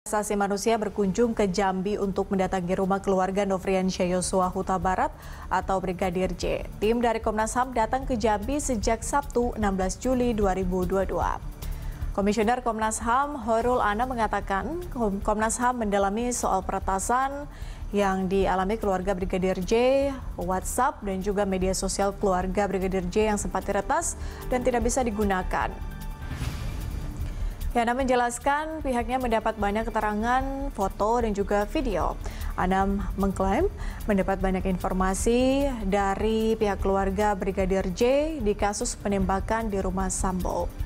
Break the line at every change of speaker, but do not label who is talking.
Asasi manusia berkunjung ke Jambi untuk mendatangi rumah keluarga Nofriansyah Yosua Huta Barat atau Brigadir J. Tim dari Komnas HAM datang ke Jambi sejak Sabtu 16 Juli 2022. Komisioner Komnas HAM Hoirul Ana mengatakan Komnas HAM mendalami soal peretasan yang dialami keluarga Brigadir J, WhatsApp dan juga media sosial keluarga Brigadir J yang sempat diretas dan tidak bisa digunakan. Yana menjelaskan pihaknya mendapat banyak keterangan, foto, dan juga video. Anam mengklaim mendapat banyak informasi dari pihak keluarga Brigadir J di kasus penembakan di rumah Sambo.